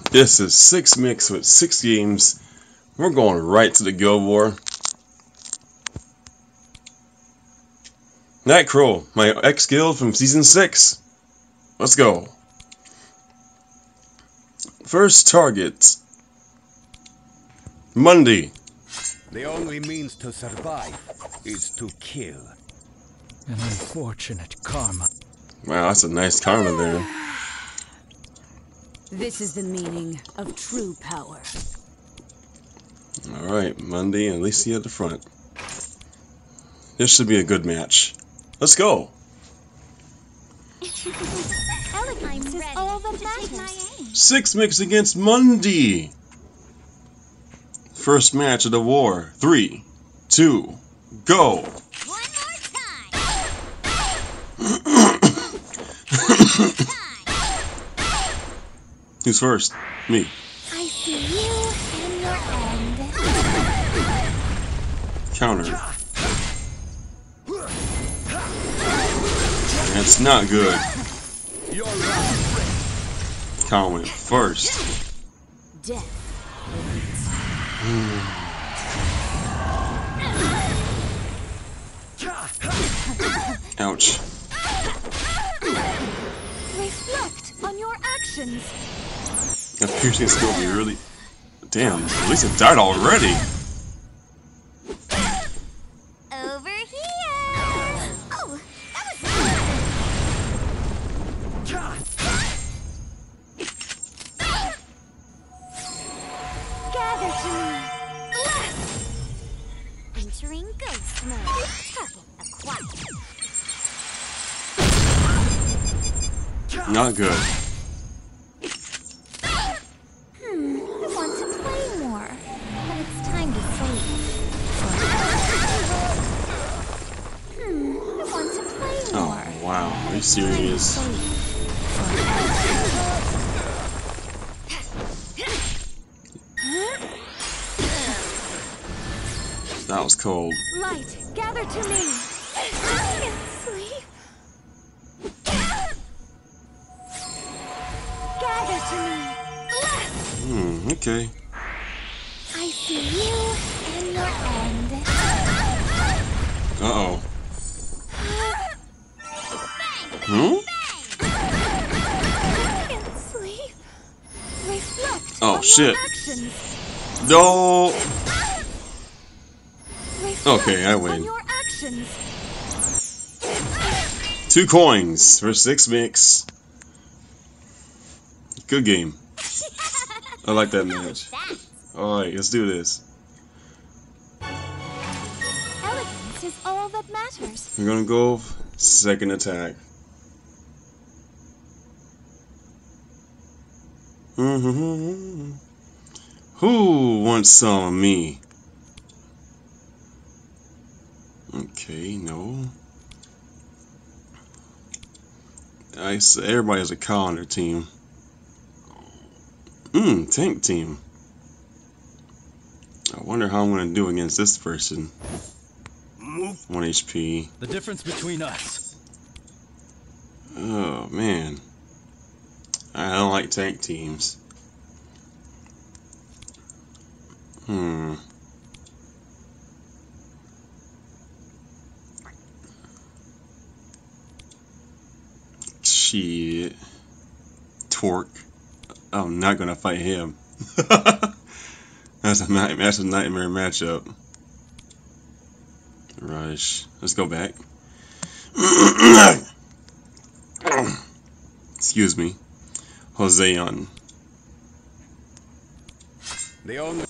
This is 6 mix with 6 games. We're going right to the Guild War. NightCr0w, my ex-guild from Season 6. Let's go. First target. Monday. The only means to survive is to kill. An unfortunate karma. Wow, that's a nice karma there. This is the meaning of true power. Alright, Monday and Alicia at the front. This should be a good match. Let's go! Elegance is all that matters. 6 mix against Monday! First match of the war. 3, 2, go! One more time. Who's first? Me. I see you and your end. Counter. That's not good. Count went first. Death. Ouch. Reflect on your actions. That piercing skill be really... Damn, at least it died already. Over here. Oh, that was gather to me. Entering ghost mode. Target acquired. Not good. I want to play more, but it's time to sleep. I want to play more. Oh, wow. Are you serious? That was cold. Light, gather to me. I can't sleep. Gather to me. Okay. I see you and your end. Uh-oh. Hmm? I can't sleep. Reflect Oh, on shit. your actions. No! Reflect Okay, I win. on your actions. 2 coins for 6 mix. Good game. I like that match. Alright, let's do this. Elegance is all that matters. We're gonna go second attack. Who wants some of me? Okay, no. Everybody has a cow on their team. Tank team. I wonder how I'm gonna do against this person. 1 HP. The difference between us. Oh man. I don't like tank teams. Shit. Torque. I'm not gonna fight him. That's a nightmare matchup. Rush. Let's go back. Excuse me. Joseon. The only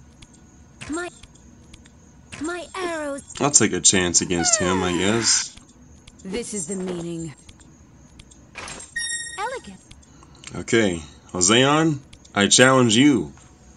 My arrows. I'll take a chance against him, I guess. This is the meaning. Elegant. Okay. Joseon, I challenge you.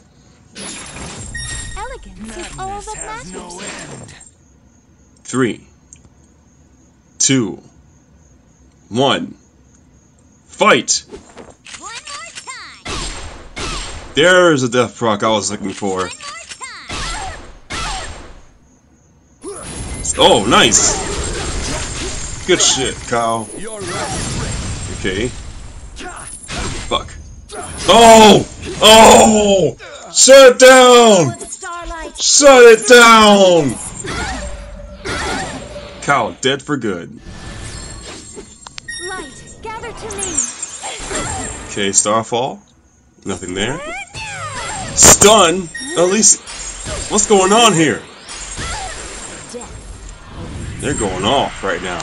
Elegance is all that matters. no end. 3, 2, 1. Fight! One more time. There's a death proc I was looking for. One more time. Oh, nice! Good shit, Kyle. You're right. Okay. Fuck. Oh! Oh! Shut it down! Starlight. Shut it down! Cow dead for good. Light, gather to me. Okay, Starfall. Nothing there. Stun? At least, what's going on here? They're going off right now.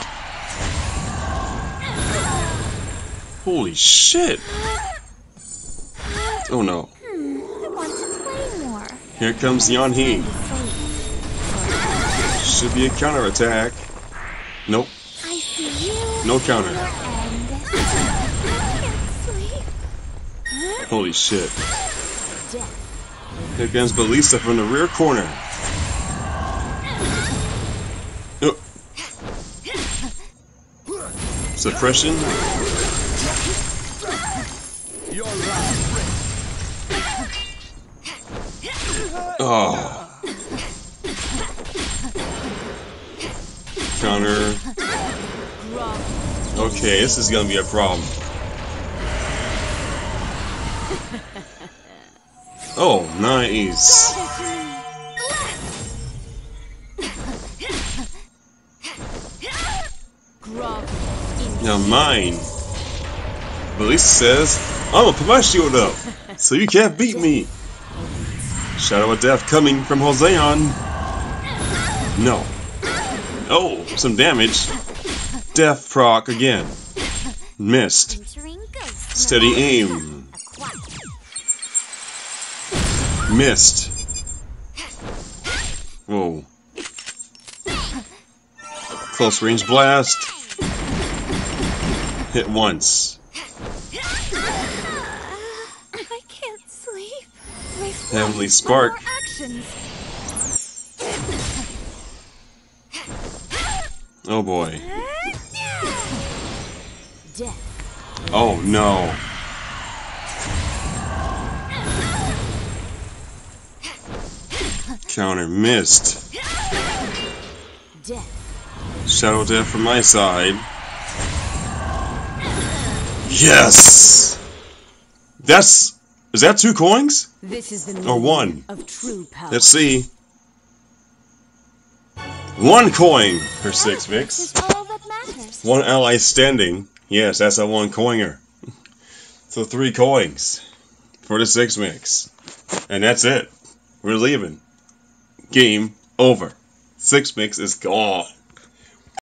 Holy shit! Oh no. I want to play more. Here comes Yeonhee. Should be a counterattack. Nope. I see you. No counter. Your end. I can't sleep. Holy shit. Here comes Belisa from the rear corner. Oh. Suppression. Oh. Counter. Okay, this is gonna be a problem. Oh, nice. Now mine. Belisa says, I'm gonna put my shield up, so you can't beat me. Shadow of Death coming from Joseon. No. Oh, some damage. Death proc again. Missed. Steady aim. Missed. Whoa. Close range blast. Hit once. I can't sleep. Heavenly Spark. Oh boy. Oh no. Counter missed. Shadow Death from my side. Yes! Is that 2 coins? This is the Or 1? of true power. Let's see. 1 coin per 6 mix. This is all that matters. 1 ally standing. Yes, that's a 1 coiner. So 3 coins for the 6 mix. And that's it. We're leaving. Game over. 6 mix is gone.